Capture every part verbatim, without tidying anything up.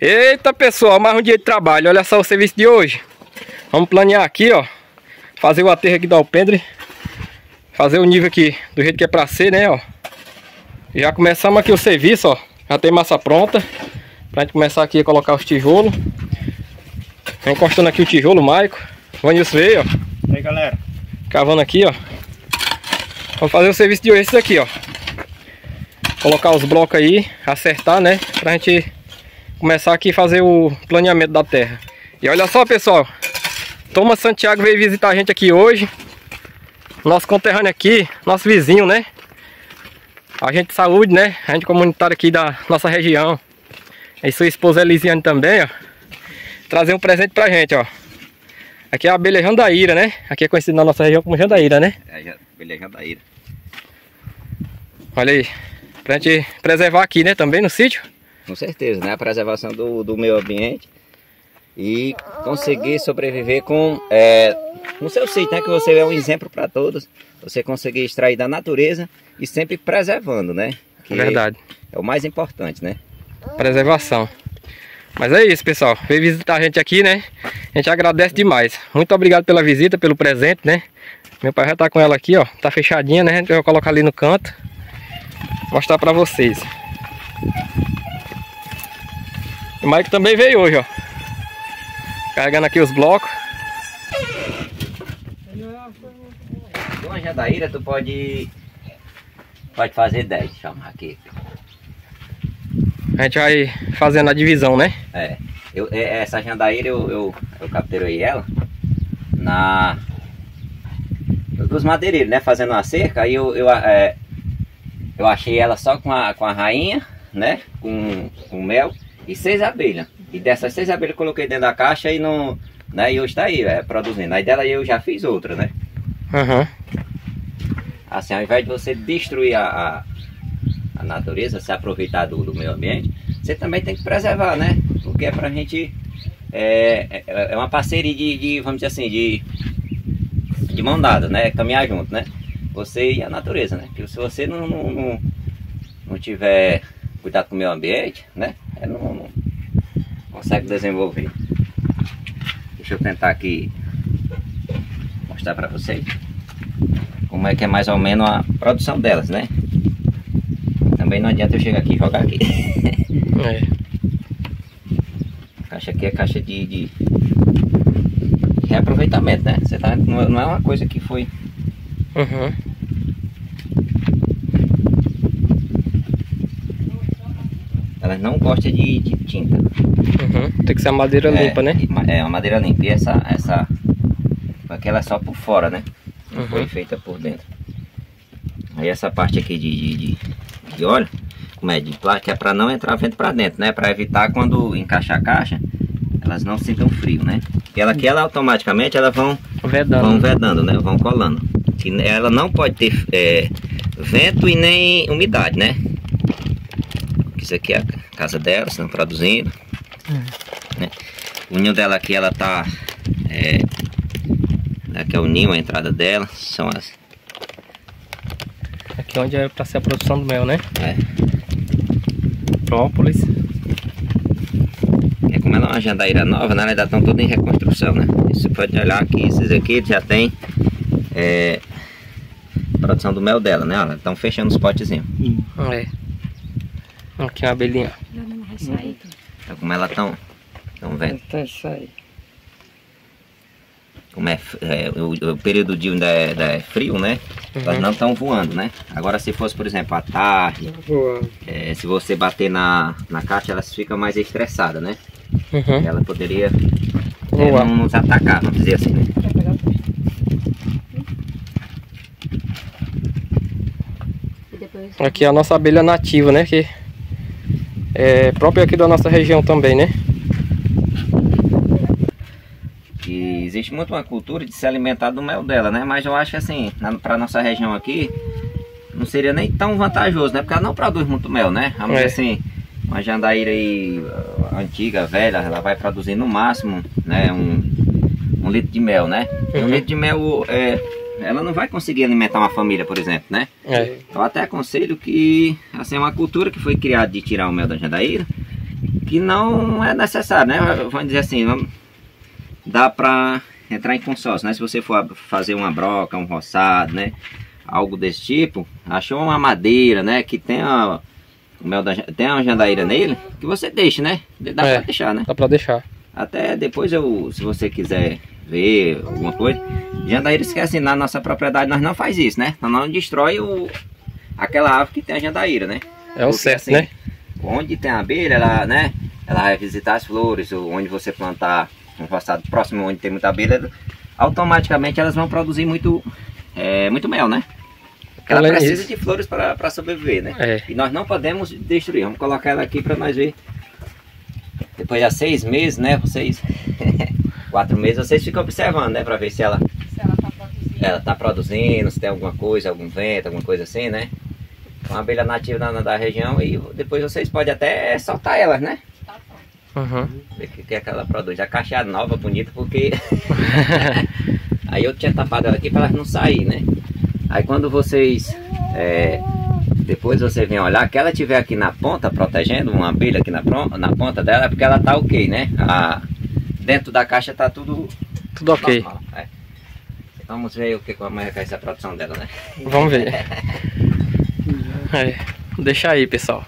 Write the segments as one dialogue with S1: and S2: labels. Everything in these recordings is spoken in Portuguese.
S1: Eita pessoal, mais um dia de trabalho. Olha só o serviço de hoje. Vamos planear aqui, ó. Fazer o aterro aqui do alpendre. Fazer o nível aqui do jeito que é pra ser, né, ó. Já começamos aqui o serviço, ó. Já tem massa pronta pra gente começar aqui a colocar os tijolos. Vem encostando aqui o tijolo, Maico. Vanilson veio, ó.
S2: E aí, galera.
S1: Cavando aqui, ó. Vamos fazer o serviço de hoje, esse daqui, ó. Colocar os blocos aí, acertar, né, pra gente começar aqui a fazer o planeamento da terra. E olha só, pessoal, Thomas Santiago veio visitar a gente aqui hoje. Nosso conterrâneo aqui, nosso vizinho, né? Agente de saúde, né? Agente comunitário aqui da nossa região. E sua esposa Elisiane também, ó. Trazer um presente pra gente, ó. Aqui é a abelha Jandaíra, né? Aqui é conhecido na nossa região como Jandaíra, né?
S2: É, a abelha Jandaíra.
S1: Olha aí. Pra gente preservar aqui, né? Também no sítio.
S2: Com certeza, né? A preservação do, do meio ambiente e conseguir sobreviver com é, no seu sítio, né? Que você é um exemplo para todos. Você conseguir extrair da natureza e sempre preservando, né? Que
S1: Verdade.
S2: É o mais importante, né?
S1: Preservação. Mas é isso, pessoal. Veio visitar a gente aqui, né? A gente agradece demais. Muito obrigado pela visita, pelo presente, né? Meu pai já tá com ela aqui, ó. Tá fechadinha, né? A gente vai colocar ali no canto. Mostrar pra vocês. O Mike também veio hoje, ó. Carregando aqui os blocos.
S2: Com a Jandaíra tu pode pode fazer dez, chamar aqui.
S1: A gente vai fazendo a divisão, né?
S2: É, eu, essa Jandaíra eu, eu, eu capturei ela na dos madeireiros, né? Fazendo uma cerca. Aí eu, eu, é, eu achei ela só com a, com a rainha, né? Com, com mel e seis abelhas. E dessas seis abelhas eu coloquei dentro da caixa e não, né? E hoje tá aí, é, produzindo. Aí dela eu já fiz outra, né?
S1: Uhum.
S2: Assim, ao invés de você destruir a, a, a natureza, se aproveitar do, do meio ambiente, você também tem que preservar, né? Porque é pra gente, é, é, é uma parceria de, de, vamos dizer assim, de, de mão dada, né? Caminhar junto, né? Você e a natureza, né? Porque se você não, não, não, não tiver cuidado com o meio ambiente, né? É, não, não consegue desenvolver. Deixa eu tentar aqui mostrar pra vocês como é que é mais ou menos a produção delas, né? Também não adianta eu chegar aqui e jogar aqui.
S1: É.
S2: A caixa aqui é caixa de, de reaproveitamento, né? Você tá, não, não é uma coisa que foi...
S1: Uhum.
S2: Elas não gostam de, de tinta.
S1: Uhum. Tem que ser a madeira
S2: é,
S1: limpa, né?
S2: É, uma madeira limpa. E essa, essa... Aquela é só por fora, né? Não
S1: Uhum.
S2: foi feita por dentro. Aí essa parte aqui de, de, de, de óleo, como é, de plástico, é para não entrar vento para dentro, né? Para evitar quando encaixar a caixa, elas não sintam frio, né? E ela aqui, ela automaticamente, elas vão
S1: vedando,
S2: vão vedando, né? Vão colando. E ela não pode ter é, vento e nem umidade, né? Isso aqui é a casa dela, estão produzindo. Hum. Né? O ninho dela aqui, ela tá... É, aqui é o ninho, a entrada dela, são as...
S1: Aqui onde é para ser a produção do mel, né?
S2: É.
S1: Própolis.
S2: É, como ela é uma jandaíra nova, né? Elas ainda estão todas em reconstrução, né? Você pode olhar aqui, esses aqui já tem é, produção do mel dela, né? Elas estão fechando os potezinhos.
S1: Hum. É. Aqui uma abelhinha.
S2: Então, como elas estão, estão vendo? Como é, é o, o período de ainda é, ainda é frio, né? Uhum. Elas não estão voando, né? Agora se fosse, por exemplo, à tarde, é, se você bater na, na caixa, elas ficam mais estressadas, né? Uhum. Ela poderia é, não nos atacar, vamos dizer assim, né?
S1: Aqui é a nossa abelha nativa, né? Que é própria aqui da nossa região também, né?
S2: E existe muito uma cultura de se alimentar do mel dela, né? Mas eu acho que assim, para nossa região aqui, não seria nem tão vantajoso, né? Porque ela não produz muito mel, né? Vamos dizer assim, uma jandaíra aí, antiga, velha, ela vai produzir no máximo, né? Um, um litro de mel, né? E um litro de mel, é, ela não vai conseguir alimentar uma família, por exemplo, né? É. Eu até aconselho que, assim, é uma cultura que foi criada de tirar o mel da jandaíra que não é necessário, né? Vamos dizer assim, vamos, dá para entrar em consórcio, né? Se você for fazer uma broca, um roçado, né? Algo desse tipo, achou uma madeira, né? Que tem a, o mel da, tem uma jandaíra nele, que você deixa, né? Dá é, pra deixar, né?
S1: Dá pra deixar.
S2: Até depois eu, se você quiser ver alguma coisa, jandaíra esquece, na nossa propriedade nós não faz isso, né? Nós não destrói o, aquela árvore que tem a jandaíra, né?
S1: É o Porque, certo, assim, né?
S2: Onde tem a abelha, ela, né? Ela vai visitar as flores, onde você plantar um roçado próximo onde tem muita abelha, automaticamente elas vão produzir muito, é, muito mel, né? Porque ela precisa isso. de flores para sobreviver, né? É. E nós não podemos destruir. Vamos colocar ela aqui para nós ver. Depois de seis meses, né? Vocês, quatro meses, vocês ficam observando, né? Para ver se ela se ela tá produzindo. Ela tá produzindo, se tem alguma coisa, algum vento, alguma coisa assim, né? Uma abelha nativa da, da região e depois vocês podem até soltar elas, né?
S1: Uhum.
S2: Ver o que, que é que ela produz. A caixa nova, bonita, porque aí eu tinha tapado ela aqui para elas não sair, né? Aí quando vocês é, depois você vem olhar, que ela tiver aqui na ponta protegendo uma abelha aqui na, na ponta dela, é porque ela tá ok, né? A, dentro da caixa tá tudo
S1: tudo ok.
S2: Normal, é. Vamos ver o que como é que vai ser a produção dela, né?
S1: Vamos ver. É, deixa aí, pessoal.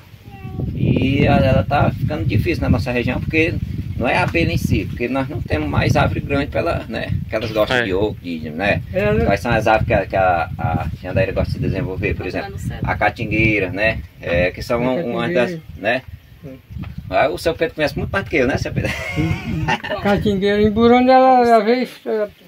S2: E ela tá ficando difícil na nossa região, porque não é a abelha em si, porque nós não temos mais árvore grande para ela, né? Que elas gostam é. de oco, de, né? É, né? Quais são as árvores que a, que a, a jandaíra gosta de desenvolver, por exemplo? A catingueira, né? É, que são uma das, né? Ah, o seu Pedro conhece muito mais do que eu, né, seu Pedro?
S3: Catingueira, em Burana, ela, às vezes,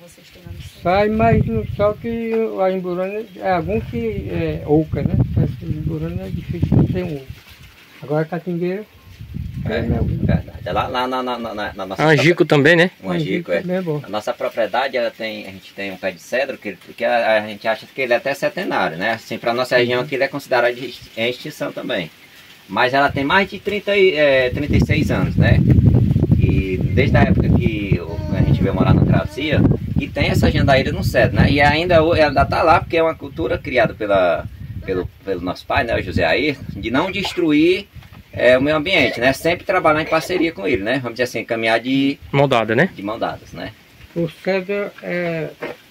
S3: sai, mas só que a Imburana é algum que é oca, né? A Imburana é difícil de ter um oco. Agora a catingueira
S2: é, é verdade. Lá, lá na, na, na, na nossa
S1: angico também, né?
S2: Um angico, é.
S3: é bom.
S2: A nossa propriedade, ela tem, a gente tem um pé de cedro que, que a, a gente acha que ele é até centenário, né? Assim, para nossa região aqui ele é considerado de em extinção também. Mas ela tem mais de trinta, é, trinta e seis anos, né? E desde a época que a gente veio morar na Travessia, e tem essa jandaíra no cedro, né? E ainda ela ainda está lá porque é uma cultura criada pela, pelo, pelo nosso pai, né, o José Air, de não destruir é, o meio ambiente, né? Sempre trabalhar em parceria com ele, né? Vamos dizer assim, caminhar de
S1: mão dada, né?
S3: De
S2: mão dadas, né?
S3: O cedro é,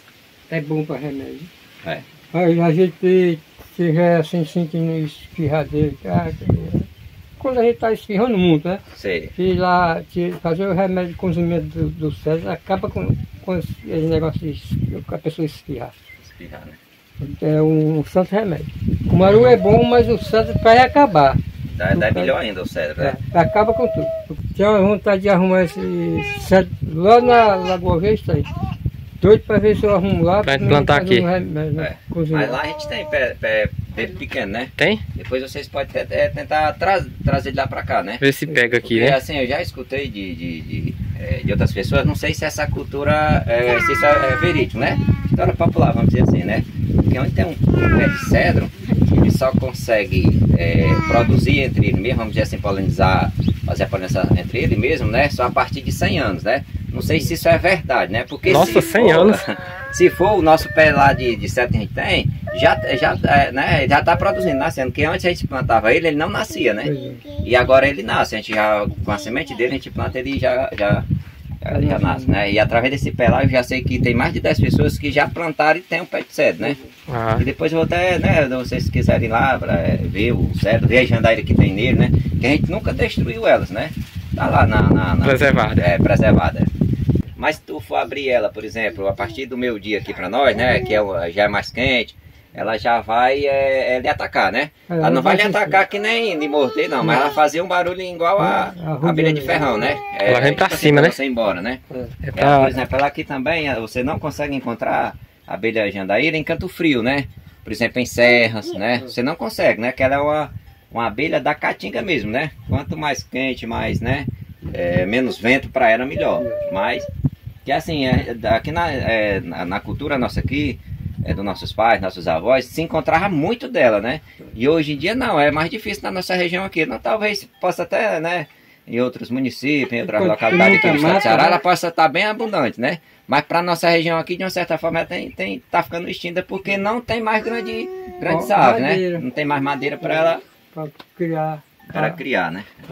S3: é bom para remédio.
S2: É.
S3: Aí a gente estiver assim sentindo espirradeiro, ah, quando a gente está espirrando muito, né?
S2: Sei.
S3: E lá fazer o remédio de consumimento do, do cedro acaba com, com esse negócio de a pessoa espirrar.
S2: Espirrar, né?
S3: É um santo remédio. O maru é bom, mas o cedro vai acabar.
S2: Dá, dá melhor ainda o cedro, né?
S3: É, acaba com tudo. Tinha uma vontade de arrumar esse cedro lá na Lagoa Vista aí. Doido para ver se eu arrumo lá.
S1: Pra plantar aqui.
S3: Um remédio,
S2: é. Mas lá a gente tem pé, pé, pé pequeno, né?
S1: Tem?
S2: Depois vocês podem até tentar tra trazer ele lá para cá, né?
S1: Ver se pega aqui,
S2: porque,
S1: né?
S2: Assim, eu já escutei de, de, de, de outras pessoas, não sei se essa cultura, é, se isso é verídico, né? História popular, vamos dizer assim, né? Porque onde tem um pé de cedro, ele só consegue é, produzir entre ele mesmo, vamos dizer assim, polinizar, fazer a polinização entre ele mesmo, né? Só a partir de cem anos, né? Não sei se isso é verdade, né? Porque
S1: nossa,
S2: se
S1: cem
S2: for,
S1: anos.
S2: Se for o nosso pé lá de, de cedro que a gente tem, já, já, é, né, já tá produzindo, nascendo. Porque antes a gente plantava ele, ele não nascia, né? E agora ele nasce. A gente já, com a semente dele, a gente planta ele e já, já, já, já nasce, né? E através desse pé lá, eu já sei que tem mais de dez pessoas que já plantaram e tem um pé de cedro, né?
S1: Ah.
S2: E depois eu vou até, né, vocês quiserem ir lá pra ver o cedro, ver a jandaíra que tem nele, né? Que a gente nunca destruiu elas, né? Tá lá na... na, na
S1: preservada.
S2: É, preservada. Mas se tu for abrir ela, por exemplo, a partir do meio dia aqui para nós, né, que é, já é mais quente, ela já vai é, é, lhe atacar, né? Ela, ela não vai lhe atacar que nem de morder, não, mas ela fazia um barulho igual a, a abelha de ferrão, né? É,
S1: ela vem para cima, né?
S2: Você ir embora, né?
S1: É
S2: pra... ela, por exemplo, ela aqui também, você não consegue encontrar a abelha jandaíra em canto frio, né? Por exemplo, em serras, né? Você não consegue, né? Que ela é uma, uma abelha da caatinga mesmo, né? Quanto mais quente, mais, né? É, menos vento para ela, melhor. Mas... que assim, é, aqui na, é, na, na cultura nossa aqui, é, dos nossos pais, nossos avós, se encontrava muito dela, né? E hoje em dia não, é mais difícil na nossa região aqui. Não, talvez possa até, né, em outros municípios, em outras localidades aqui do estado do Ceará, ela possa estar bem abundante, né? Mas para nossa região aqui, de uma certa forma, ela tem, tem, tá ficando extinta porque não tem mais grande, grandes aves, né? Não tem mais madeira para ela
S3: para criar.
S2: Para criar, né?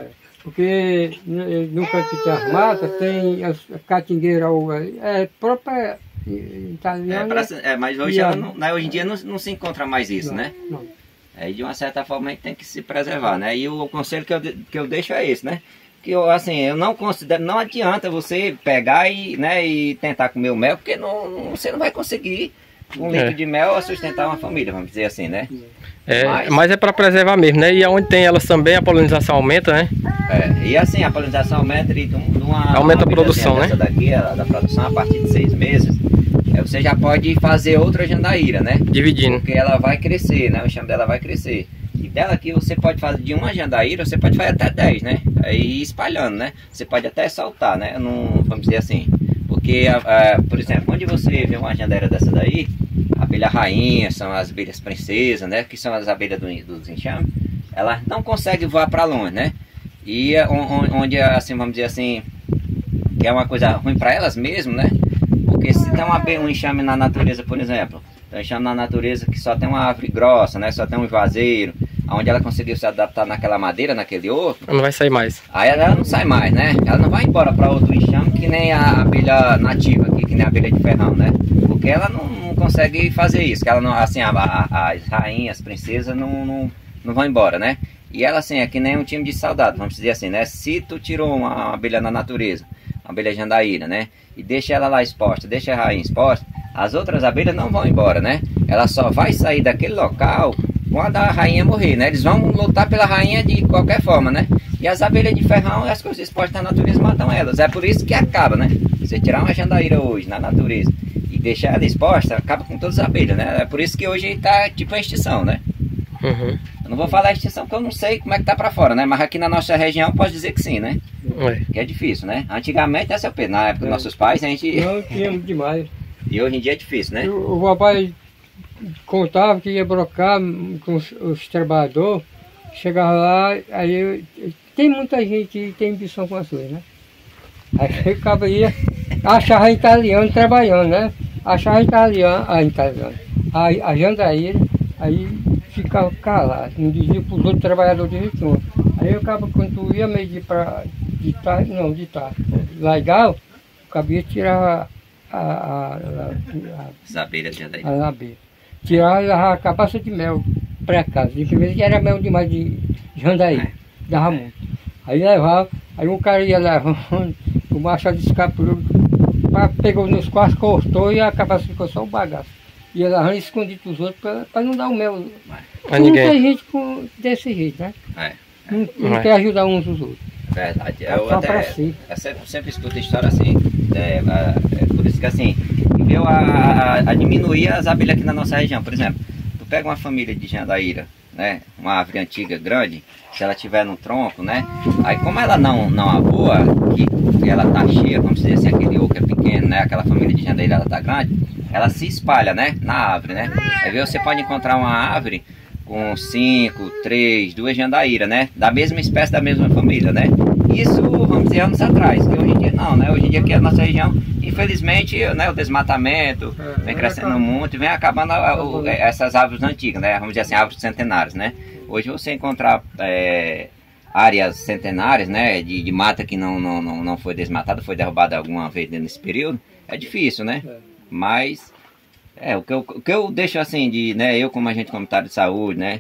S3: Porque no, no canto que tem as matas, tem as catingueiras ali, é própria italiana.
S2: É, pra, é, mas hoje, ela não, né, hoje em dia não, não se encontra mais isso,
S3: não,
S2: né?
S3: Não.
S2: É, de uma certa forma a gente tem que se preservar, né? E o, o conselho que eu, que eu deixo é esse, né? Que eu, assim, eu não considero, não adianta você pegar e, né, e tentar comer o mel, porque não, não, você não vai conseguir um litro
S1: é.
S2: de mel a sustentar uma família, vamos dizer assim, né?
S1: É,
S2: mas,
S1: mas é para preservar mesmo, né? E onde tem elas também a polinização aumenta, né?
S2: É, e assim, a polinização aumenta de uma...
S1: Aumenta
S2: uma
S1: a produção, né?
S2: Daqui, a, da produção a partir de seis meses, é, você já pode fazer outra jandaíra, né?
S1: Dividindo.
S2: Porque ela vai crescer, né? O enxame dela vai crescer. E dela aqui você pode fazer de uma jandaíra, você pode fazer até dez, né? Aí espalhando, né? Você pode até soltar, né? Não, vamos dizer assim. Porque, a, a, por exemplo, onde você vê uma jandaíra dessa daí, a abelha rainha, são as abelhas princesas, né? Que são as abelhas do, dos enxames. Elas não conseguem voar para longe, né? E onde, assim, vamos dizer assim, que é uma coisa ruim para elas mesmo, né? Porque se tem uma, um enxame na natureza, por exemplo, tem um enxame na natureza que só tem uma árvore grossa, né? Só tem um juazeiro, onde ela conseguiu se adaptar naquela madeira, naquele outro.
S1: Não vai sair mais.
S2: Aí ela não sai mais, né? Ela não vai embora para outro enxame que nem a abelha nativa aqui, que nem a abelha de ferrão, né? Porque ela não, não consegue fazer isso, que ela não, assim, a, a, as rainhas, as princesas não, não, não vão embora, né? E ela, assim, é que nem um time de soldado, vamos dizer assim, né? Se tu tirou uma, uma abelha na natureza, uma abelha jandaíra, né? E deixa ela lá exposta, deixa a rainha exposta, as outras abelhas não vão embora, né? Ela só vai sair daquele local quando a rainha morrer, né? Eles vão lutar pela rainha de qualquer forma, né? E as abelhas de ferrão, as coisas expostas na natureza matam elas. É por isso que acaba, né? Você tirar uma jandaíra hoje na natureza e deixar ela exposta, acaba com todas as abelhas, né? É por isso que hoje está tipo a extinção, né?
S1: Uhum.
S2: Eu não vou falar extinção porque eu não sei como é que tá pra fora, né? Mas aqui na nossa região pode dizer que sim, né?
S1: É.
S2: Que é difícil, né? Antigamente, essa é o Pedro, na época
S3: É.
S2: dos nossos pais, a gente...
S3: Não, tínhamos demais.
S2: E hoje em dia é difícil, né?
S3: O, o papai contava que ia brocar com os, os trabalhadores, chegava lá, aí eu- tem muita gente que tem ambição com as coisas, né? Aí o cabo ia, achava italiano trabalhando, né? Achava italiano, a italiano, a, a jandaíra, aí ficava calado, não dizia para os outros trabalhadores de jeito nenhum. Aí o cabo, quando tu ia medir para de tarde, não, de tarde, legal, o cabo ia tirar a, a, a,
S2: As abelhas de jandaíra.
S3: a, a labeira. Tirava e levava a cabaça de mel para casa. De que vez que era mel demais de jandaíra, dava muito. Aí levava, aí um cara ia levando, o machado escapulou, pegou nos quatro, cortou e a cabaça ficou só o bagaço. Ia levando escondido dos outros para não dar o mel.
S1: Pra
S3: Não
S1: ninguém.
S3: tem gente com, desse jeito, né?
S2: É,
S3: Não, não
S1: É.
S3: quer ajudar uns os outros.
S2: verdade.
S3: É
S2: Eu
S3: só
S2: até
S3: pra si.
S2: eu sempre, sempre escuto história assim. É, é, é por isso que assim, veio a, a, a diminuir as abelhas aqui na nossa região. Por exemplo, tu pega uma família de jandaíra, né? Uma árvore antiga grande, se ela tiver no tronco, né? Aí como ela não, não aboa, que, que ela tá cheia, vamos dizer assim, aquele oco é pequeno, né? Aquela família de jandaíra ela tá grande, ela se espalha, né? Na árvore, né? Aí você pode encontrar uma árvore com cinco, três, duas jandaíra, né? Da mesma espécie, da mesma família, né? Isso, vamos dizer, anos atrás, que hoje em dia não, né? Hoje em dia aqui a nossa região, infelizmente, né, o desmatamento
S3: É,
S2: vem
S3: vai
S2: crescendo
S3: acabar.
S2: muito e vem acabando a- o- essas árvores antigas, né? Vamos dizer assim, árvores centenárias, né? Hoje você encontrar é, áreas centenárias, né? De, de mata que não, não, não, não foi desmatada, foi derrubada alguma vez nesse período, é difícil, né?
S3: É.
S2: Mas é, o que, eu, o que eu deixo assim de, né, eu como agente comunitário de saúde, né,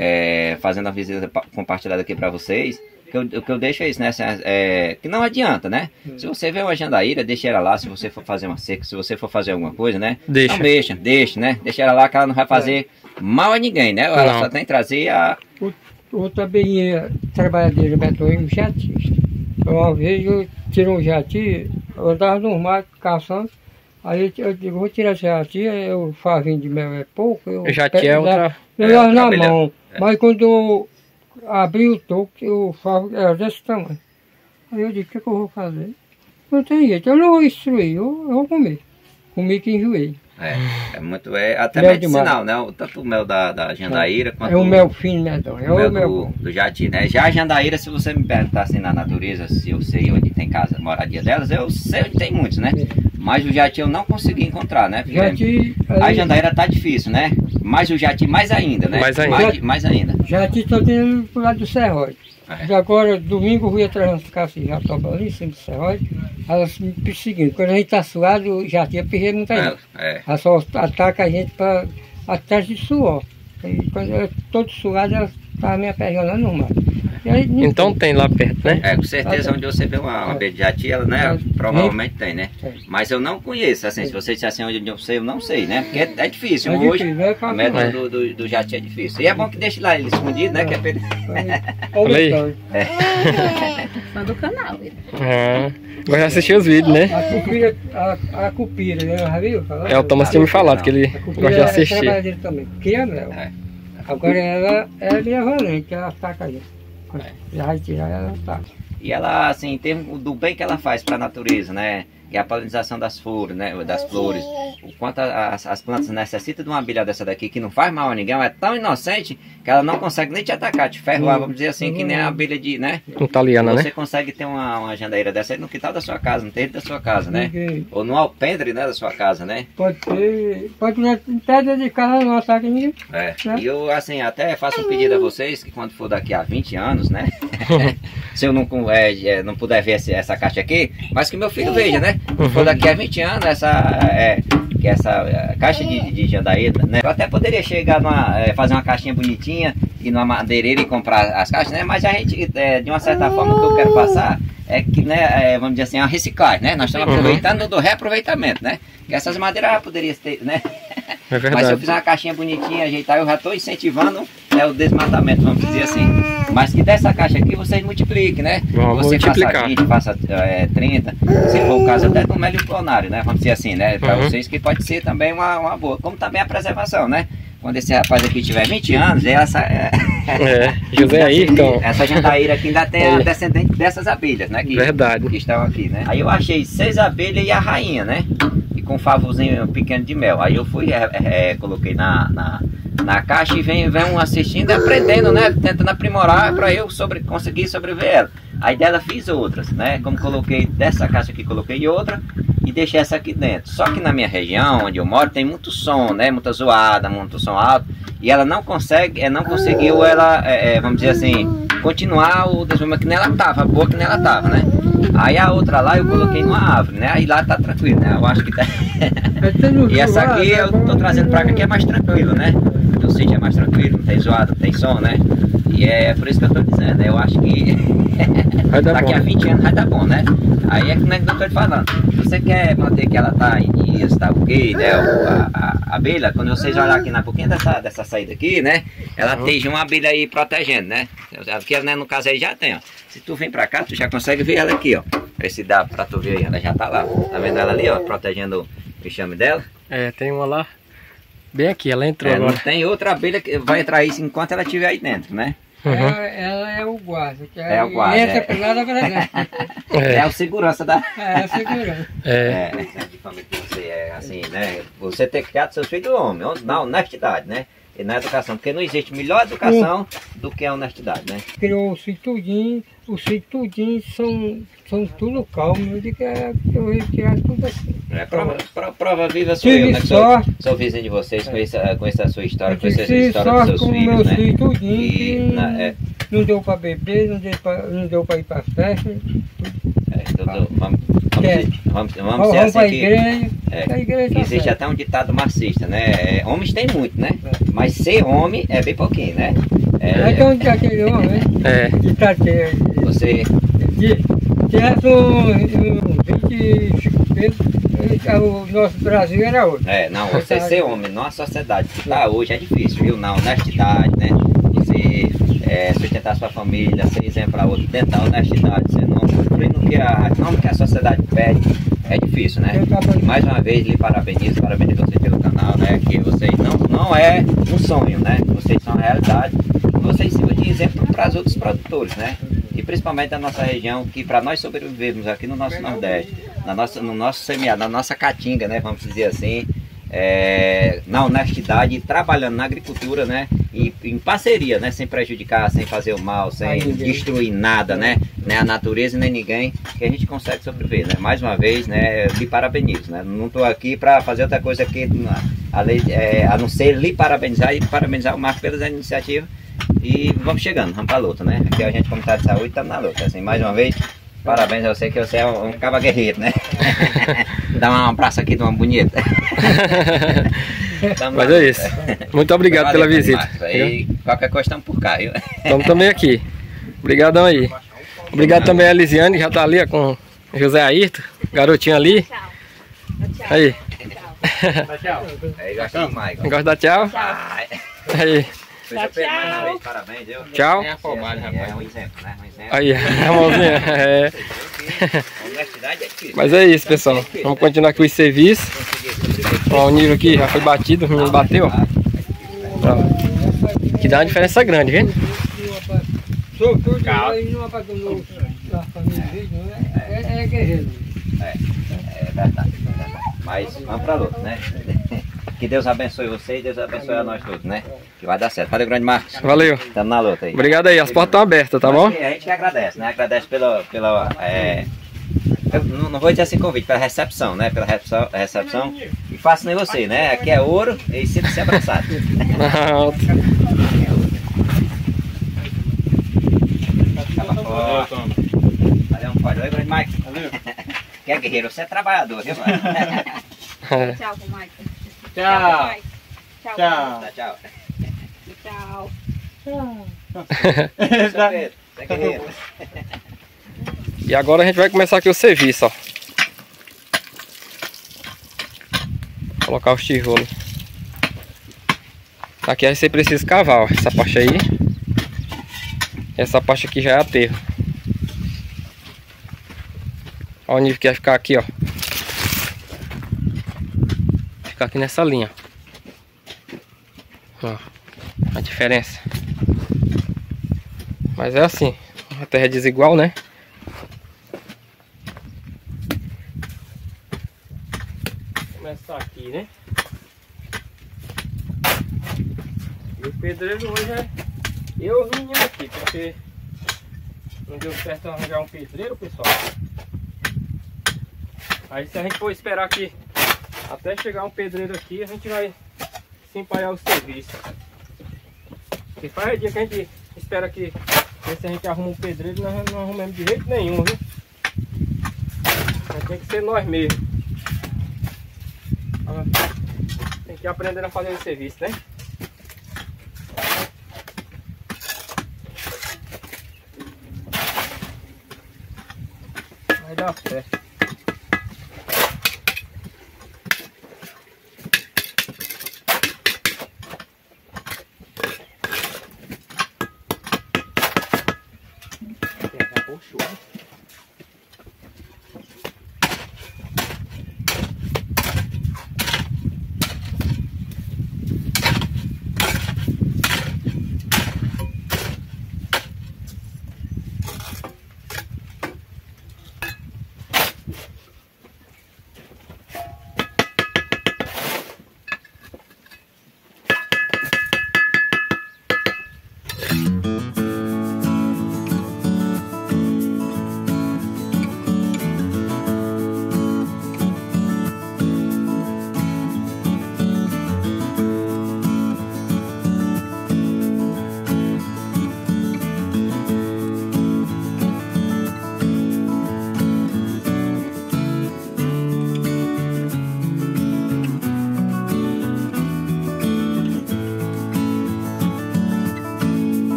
S2: é, fazendo a visita pa- compartilhada aqui para vocês, o que, eu, o que eu deixo é isso, né, assim, é, que não adianta, né, se você vê uma jandaíra, deixa ela lá, se você for fazer uma seca, se você for fazer alguma coisa, né,
S1: Deixa.
S2: não deixa, deixa, né, deixa ela lá que ela não vai fazer mal a ninguém, né, ela
S1: Não.
S2: só tem que trazer a...
S3: Outra abelhinha trabalhadeira botou em um jatista. Uma vez eu tirei um jati, eu andava no mar caçando, aí eu digo, vou tirar esse jati, eu favinho de mel é pouco, eu
S1: O jati é outra...
S3: eu
S2: é
S3: levo
S2: outra
S3: na
S2: abelha.
S3: mão,
S2: É.
S3: mas quando eu abri o toco, o favo era desse tamanho. Aí eu disse, o que, que eu vou fazer? Não tem jeito, eu não vou destruir, eu, eu vou comer. Comi que enjoei.
S2: É, é muito, é até
S3: Mel
S2: medicinal, né, o- tanto o mel da, da jandaíra quanto
S3: É um mel fino, né, Dom? É
S2: o mel
S3: o mel
S2: do,
S3: bom.
S2: do jati, né? Já a jandaíra, se você me perguntar assim na natureza, se eu sei onde tem casa, moradia delas, eu sei onde tem muitos, né? Mas o jati eu não consegui encontrar, né? Porque
S3: Jati,
S2: a
S3: aí,
S2: jandaíra tá difícil, né? Mas o jati mais ainda, né?
S1: Mais ainda.
S2: Mais, mais ainda.
S3: jati só tem pro lado do serrote. E agora, domingo, eu ia atrás das caças de jatoba ali, em cima do serrote, elas me perseguindo. Quando a gente tá suado, já tinha perdido muita gente.
S2: É.
S3: Elas só atacam a gente para atrás de suor. E quando eu todo suado, elas estavam me aperreando no mar. Aí,
S1: então tem lá perto, né?
S2: É, com certeza onde você vê uma, uma abelha de jati, ela, né, provavelmente tem, né? Mas eu não conheço, assim, se você disser assim onde eu sei, eu não sei, né? Porque é, é difícil,
S3: É
S2: hoje
S3: difícil, é
S2: o método do, do, do jati é difícil. E é bom que deixe lá ele escondido, né? Que é pra ele...
S1: Olha aí.
S4: Fã do canal.
S1: Ah, agora já assistiu os vídeos, né?
S3: A cupira, a, a cupira, né? Já viu falar?
S1: É, o Thomas tinha me falado que ele
S3: A cupira
S1: gosta de
S3: é
S1: assistir.
S3: trabalhadeira também, cria mel.
S2: É.
S3: Agora ela, ela é minha valente, ela ataca a gente. Já vai tirar, ela ataca.
S2: E ela, assim, em termos do bem que ela faz para a natureza, né? Que é a polinização das flores, né? Das flores. O quanto as, as plantas necessitam de uma abelha dessa daqui que não faz mal a ninguém, ela é tão inocente que ela não consegue nem te atacar, te ferroar, vamos dizer assim, que nem a abelha de, né?
S1: Italiana, né?
S2: Você consegue ter uma, uma jandaíra dessa aí no quintal da sua casa, no terreiro da sua casa, né?
S3: Ninguém.
S2: Ou no alpendre, né, da sua casa, né?
S3: Pode ser, pode ser até de casa não ataca ninguém.
S2: É.
S3: Né?
S2: E eu, assim, até faço um pedido a vocês que quando for daqui a vinte anos, né? Se eu não, é, não puder ver essa, essa caixa aqui, mas que meu filho veja, né? Se for daqui a vinte anos, essa, é, que essa é, caixa de, de jandaíra, né? Eu até poderia chegar numa, é, fazer uma caixinha bonitinha e numa madeireira e comprar as caixas, né? Mas a gente, é, de uma certa forma, o que eu quero passar é que, né, é, vamos dizer assim, a reciclagem, né? Nós estamos aproveitando do reaproveitamento, né? Que essas madeiras já poderiam ter, né?
S1: É verdade.
S2: Mas se eu fizer uma caixinha bonitinha, ajeitar, eu já estou incentivando é, o desmatamento, vamos dizer assim. Mas que dessa caixa aqui vocês multipliquem, né?
S1: Vamos
S2: você
S1: multiplicar.
S2: faça vinte, faça é, trinta, se for o caso até do mélio clonário, né? Vamos dizer assim, né? Para
S1: Uhum.
S2: vocês que pode ser também uma, uma boa. Como também a preservação, né? Quando esse rapaz aqui tiver vinte anos, essa... É,
S1: É, José aí, então.
S2: essa jandaíra aqui ainda tem a
S1: Ele-
S2: descendente dessas abelhas, né? Que,
S1: Verdade.
S2: que estão aqui, né? Aí eu achei seis abelhas e a rainha, né? E com um favorzinho pequeno de mel. Aí eu fui, é, é, coloquei na, na, na caixa e vem, vem um assistindo e aprendendo, né? Tentando aprimorar para eu sobre, conseguir sobreviver ela. Aí dela fiz outras, né? Como coloquei dessa caixa aqui, coloquei outra e deixei essa aqui dentro. Só que na minha região, onde eu moro, tem muito som, né? Muita zoada, muito som alto. E ela não consegue, é, não conseguiu ela, é, é, vamos dizer assim, continuar o desenvolvimento que nem ela estava, boa que nem ela estava, né? Aí a outra lá eu coloquei numa árvore, né? Aí lá tá tranquilo, né? Eu acho que tá... E essa aqui eu tô trazendo pra cá que é mais tranquilo, né? O sítio é mais tranquilo, não tem zoada, não tem som, né? E é por isso que eu tô dizendo, né? Eu acho que
S1: Vai dar
S2: daqui
S1: bom.
S2: a vinte anos vai dar bom, né? Aí é que nem eu tô te falando. Se você quer manter que ela tá em dias, tá ok, né? A, a, a abelha, quando vocês olharem aqui na boquinha dessa, dessa saída aqui, né? Ela tem uma abelha aí protegendo, né? Aqui, né, no caso aí já tem, ó. Se tu vem pra cá, tu já consegue ver ela aqui, ó. Ver se dá pra tu ver aí, ela já tá lá. Tá vendo ela ali, ó, protegendo o enxame dela?
S1: É, tem uma lá. Bem aqui, ela entrou
S2: É, não
S1: agora.
S2: tem outra abelha que vai entrar isso enquanto ela estiver aí dentro, né?
S1: Uhum.
S3: Ela, ela é o guarda. Que
S2: É o guarda,
S3: Entra
S2: é.
S3: por lá da verdade.
S2: É,
S1: É,
S2: o segurança da...
S3: É, é segurança.
S1: é.
S2: É, de família que você é assim, né? Você ter criado seus filhos homem, na honestidade, né? E na educação, porque não existe melhor educação do que a honestidade, né?
S3: Criou o sítio tudinho, o sítio tudinho são, são tudo calmo. Eu digo que é- que eu ia tirar tudo assim.
S2: É, prova, pro- prova viva sou
S3: Tive
S2: eu, né? Que sou,
S3: sorte.
S2: sou vizinho de vocês, conheço, conheço a sua história,
S3: Eu
S2: conheço a
S3: tive
S2: história dos
S3: sorte
S2: seus
S3: com o
S2: filhos,
S3: meu
S2: né?
S3: sítio tudinho,
S2: E,
S3: que
S2: na- é,
S3: não deu para beber, não deu para não deu para ir para festa.
S2: é, tudo- vamos, vamos,
S3: É.
S2: dizer- vamos, vamos
S3: Vamos,
S2: dizer
S3: vamos para a
S2: assim que...
S3: igreja.
S2: É,
S3: A igreja tá
S2: existe
S3: certa.
S2: até um ditado marxista, né? É, homens tem muito, né?
S3: É.
S2: Mas ser homem é bem pouquinho, né? É,
S3: Aí tem onde tá aquele homem, né?
S1: É.
S3: Que tá cheio.
S2: você...
S3: Tivesse um, um vinte e cinco pesos, o nosso Brasil era outro.
S2: É, não, você ser homem numa sociedade que está hoje é difícil, viu? Na honestidade, né? Você é, sustentar sua família, ser exemplo para outro, tentar honestidade, você não cumprindo o que a, não o que a sociedade pede, é difícil, né? E mais uma vez lhe parabenizo, parabenizo você pelo canal, né? Que vocês não, não é um sonho, né? Vocês são a realidade e vocês sirvam de exemplo para os outros produtores, né? E principalmente da nossa região, que para nós sobrevivermos aqui no nosso Nordeste, na nossa, no nosso semiárido, na nossa caatinga, né? Vamos dizer assim, é, na honestidade, trabalhando na agricultura, né? E em parceria, né? Sem prejudicar, sem fazer o mal, sem destruir nada, né? Nem a natureza nem ninguém, que a gente consegue sobreviver, né? Mais uma vez, né? Lhe parabenizo, né? Não estou aqui para fazer outra coisa que a, lei, é, a não ser lhe parabenizar e parabenizar o Marco pelas iniciativas. e vamos chegando, vamos pra luta, né? Aqui a gente, como tá de saúde, estamos na luta. Assim, mais uma vez, parabéns a você, que você é um, um caba guerreiro, né? Dá um abraço aqui de uma bonita.
S1: Mas é isso. Muito obrigado
S2: Valeu,
S1: pela visita.
S2: Marcos, aí, qualquer coisa estamos por cá, viu?
S1: Estamos também aqui. Obrigadão aí. Obrigado também a Elisiane, que já tá ali ó, com o José Ayrton, garotinho ali.
S4: Tchau. Tchau.
S1: Aí.
S3: Tchau.
S2: Aí, gosta demais.
S1: Gosta de dar tchau?
S2: Ai.
S1: Aí.
S2: Seja feliz mais uma vez, parabéns, viu?
S1: Tchau.
S2: É afobado, rapaz. É um exemplo, né? Um exemplo.
S1: Aí, a mãozinha. É.
S2: A universidade é difícil.
S1: Mas é isso, pessoal. Vamos continuar aqui os serviços. Ó, o nível aqui já foi batido, o menino bateu. Ó. Que dá uma diferença grande, viu?
S3: Sobretudo aí não abandonou a família dele, não é? É, é guerreiro.
S2: É, é verdade, é verdade. Mas vamos pra luta, né? Que Deus abençoe você e Deus abençoe a nós todos, né? Que vai dar certo. Valeu, grande Marcos.
S1: Valeu.
S2: Estamos na luta aí.
S1: Obrigado aí, as portas estão abertas, tá bom?
S2: A gente que agradece, né? Agradece pela... pela é... Eu não, não vou dizer assim convite, pela recepção, né? Pela recepção, recepção. E faço nem você, né? Aqui é ouro e sinta-se abraçado. Valeu, um pode. Oi, grande Mike. Valeu. Que é guerreiro, você é trabalhador, viu, mano?
S4: Tchau, Michael.
S3: Tchau.
S4: Tchau.
S3: Tchau.
S2: Tchau, tchau.
S4: Tchau.
S2: Você é guerreiro.
S1: E agora a gente vai começar aqui o serviço, ó. Colocar os tijolos. Aqui aí você precisa cavar, ó. Essa parte aí. Essa parte aqui já é aterro. Olha o nível que vai ficar aqui, ó. Ficar aqui nessa linha. Ó, a diferença. Mas é assim. A terra é desigual, né? Começar aqui, né? E o pedreiro hoje é eu vim aqui, porque não deu certo arranjar um pedreiro, pessoal. Aí se a gente for esperar aqui até chegar um pedreiro aqui, a gente vai se empalhar o serviço. Porque faz dia que a gente espera aqui, ver se a gente arruma um pedreiro, nós não arrumamos de jeito nenhum, viu? Mas tem que ser nós mesmos. Tem que aprender a fazer o serviço, né? Vai dar certo.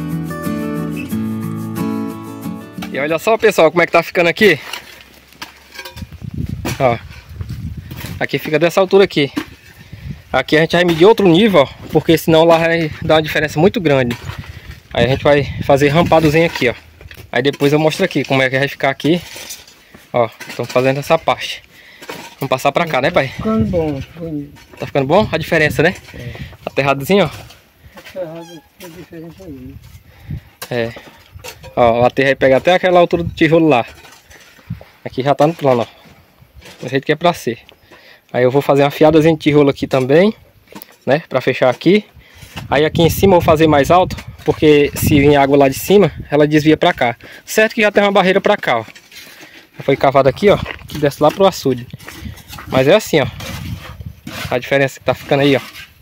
S1: E olha só, pessoal, como é que tá ficando aqui. Ó. Aqui fica dessa altura aqui. Aqui a gente vai medir outro nível, ó, porque senão lá vai dar uma diferença muito grande. Aí a gente vai fazer rampadozinho aqui, ó. Aí depois eu mostro aqui como é que vai ficar aqui. Ó, estamos fazendo essa parte. Vamos passar pra cá, né, pai?
S3: Tá ficando bom.
S1: Tá ficando bom? A diferença, né?
S3: É.
S1: Aterradozinho, ó.
S3: Aterrado tem diferença aí.
S1: É. Ó, o aterro aí pega até aquela altura do tijolo lá. Aqui já tá no plano, ó. Do jeito que é pra ser. Aí eu vou fazer uma fiadazinha de tijolo aqui também, né? Pra fechar aqui. Aí aqui em cima eu vou fazer mais alto, porque se vir água lá de cima, ela desvia pra cá. Certo que já tem uma barreira pra cá, ó. Já foi cavado aqui, ó, que desce lá pro açude. Mas é assim, ó. A diferença que tá ficando aí, ó.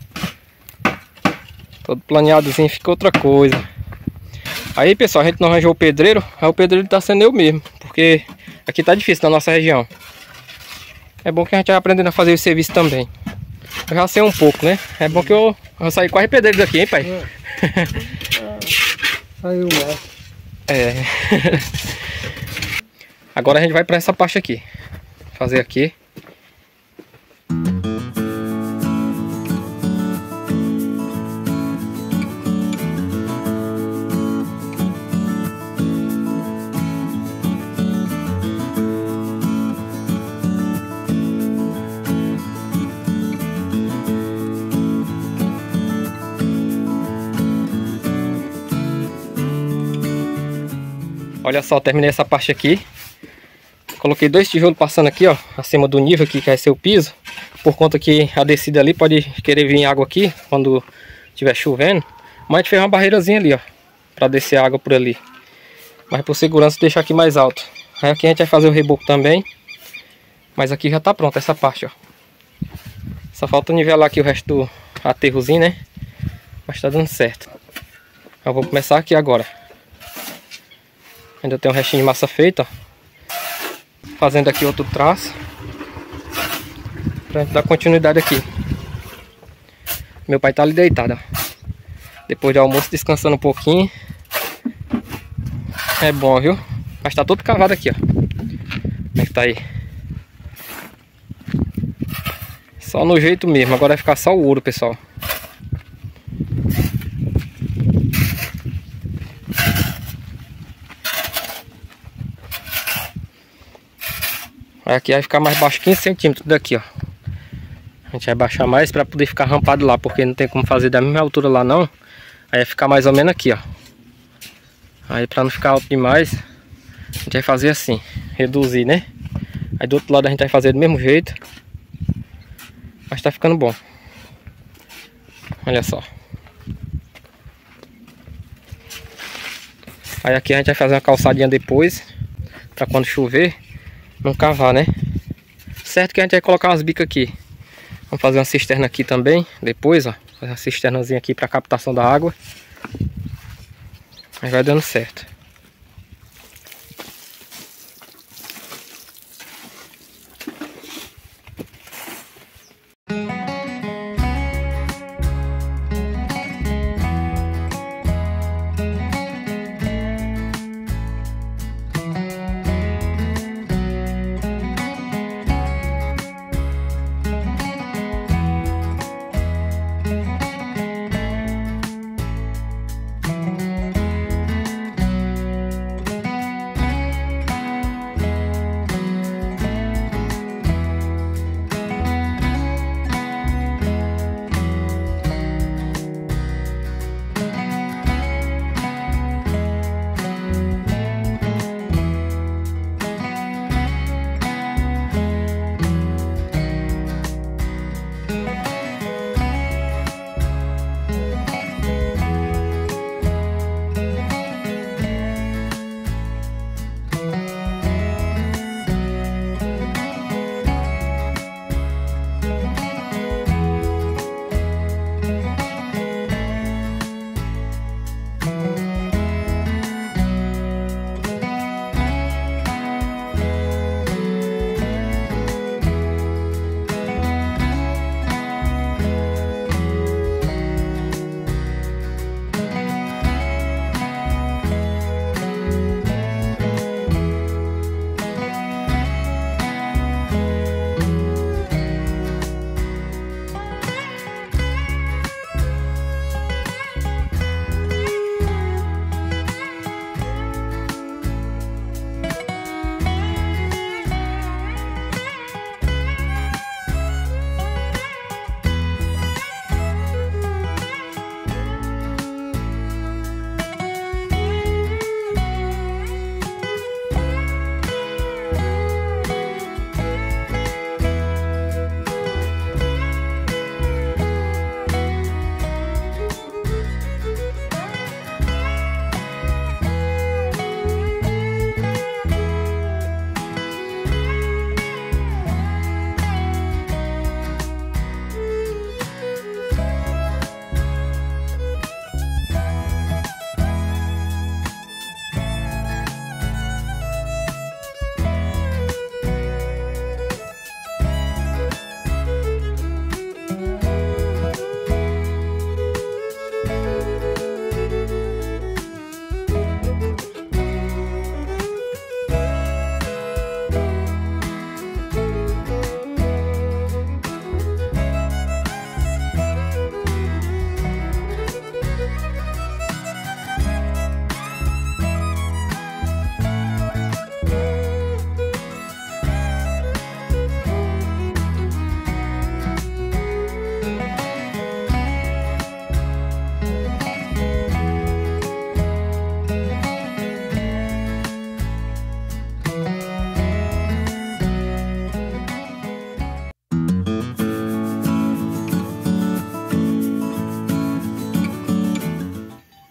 S1: Todo planeadozinho fica outra coisa. Aí, pessoal, a gente não arranjou o pedreiro. Aí o pedreiro tá sendo eu mesmo, porque aqui tá difícil na nossa região. É bom que a gente vai aprendendo a fazer o serviço também. Eu já sei um pouco, né? É bom que eu, eu saí quase pedreiro daqui, hein, pai?
S3: É. Saiu lá.
S1: É. Agora a gente vai para essa parte aqui. Fazer aqui. Olha só, terminei essa parte aqui. Coloquei dois tijolos passando aqui, ó, acima do nível aqui que vai ser o piso. Por conta que a descida ali pode querer vir água aqui quando estiver chovendo. Mas a gente fez uma barreirazinha ali, ó, pra descer a água por ali. Mas por segurança deixar aqui mais alto. Aí aqui a gente vai fazer o reboco também. Mas aqui já tá pronto essa parte, ó. Só falta nivelar aqui o resto do aterrozinho, né? Mas tá dando certo. Eu vou começar aqui agora. Ainda tem um restinho de massa feita, ó. Fazendo aqui outro traço. Pra gente dar continuidade aqui. Meu pai tá ali deitado, ó. Depois do almoço descansando um pouquinho. É bom, viu? Mas tá todo cavado aqui, ó. Como é que tá aí? Só no jeito mesmo. Agora vai ficar só o ouro, pessoal. Aqui vai ficar mais baixo, quinze centímetros daqui, ó. A gente vai baixar mais para poder ficar rampado lá, porque não tem como fazer da mesma altura lá não. Aí vai ficar mais ou menos aqui, ó. Aí para não ficar alto demais, a gente vai fazer assim, reduzir, né? Aí do outro lado a gente vai fazer do mesmo jeito. Mas tá ficando bom. Olha só. Aí aqui a gente vai fazer uma calçadinha depois, para quando chover não cavar, né? Certo que a gente vai colocar umas bicas aqui. Vamos fazer uma cisterna aqui também. Depois, ó. Fazer uma cisternazinha aqui para captação da água. Mas vai dando certo.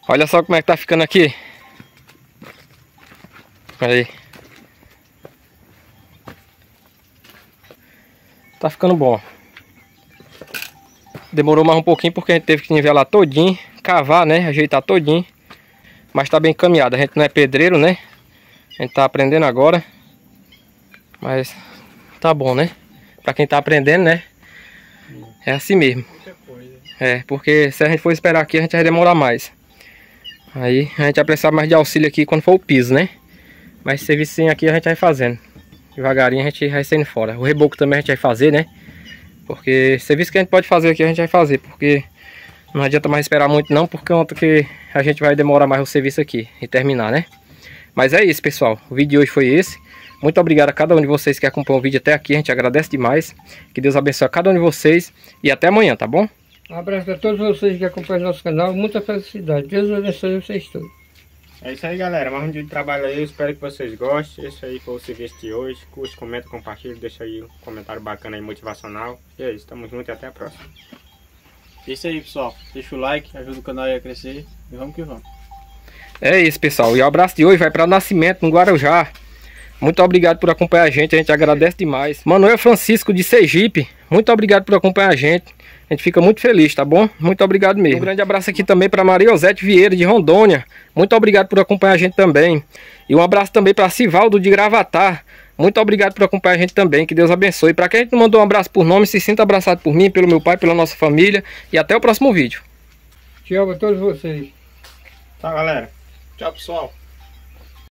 S1: Olha só como é que tá ficando aqui. Aí. Tá ficando bom. Demorou mais um pouquinho porque a gente teve que nivelar todinho, cavar, né, ajeitar todinho. Mas tá bem encaminhado. A gente não é pedreiro, né? A gente tá aprendendo agora. Mas tá bom, né? Pra quem tá aprendendo, né? É assim mesmo. É, porque se a gente for esperar aqui, a gente vai demorar mais. Aí a gente vai precisar mais de auxílio aqui quando for o piso, né? Mas esse serviço aqui a gente vai fazendo. Devagarinho a gente vai saindo fora. O reboco também a gente vai fazer, né? Porque serviço que a gente pode fazer aqui a gente vai fazer. Porque não adianta mais esperar muito não, por conta que a gente vai demorar mais o serviço aqui e terminar, né? Mas é isso, pessoal. O vídeo de hoje foi esse. Muito obrigado a cada um de vocês que acompanhou o vídeo até aqui. A gente agradece demais. Que Deus abençoe a cada um de vocês. E até amanhã, tá bom?
S3: Um abraço a todos vocês que acompanham nosso canal. Muita felicidade. Deus abençoe vocês todos.
S5: É isso aí, galera. Mais um dia de trabalho aí. Eu espero que vocês gostem. Esse aí foi o serviço de hoje. Curte, comenta, compartilha. Deixa aí um comentário bacana aí, motivacional. E é isso. Tamo junto e até a próxima.
S6: É isso aí, pessoal. Deixa o like, ajuda o canal aí a crescer. E vamos que vamos.
S1: É isso, pessoal. E o abraço de hoje vai para Nascimento, no Guarujá. Muito obrigado por acompanhar a gente. A gente agradece demais. Manuel Francisco de Sergipe. Muito obrigado por acompanhar a gente. A gente fica muito feliz, tá bom? Muito obrigado mesmo. Um grande abraço aqui também para Maria Osete Vieira de Rondônia. Muito obrigado por acompanhar a gente também. E um abraço também para Sivaldo de Gravatar. Muito obrigado por acompanhar a gente também. Que Deus abençoe. Para quem a gente não mandou um abraço por nome, se sinta abraçado por mim, pelo meu pai, pela nossa família. E até o próximo vídeo.
S3: Tchau a todos vocês.
S5: Tchau, galera.
S6: Tchau, pessoal.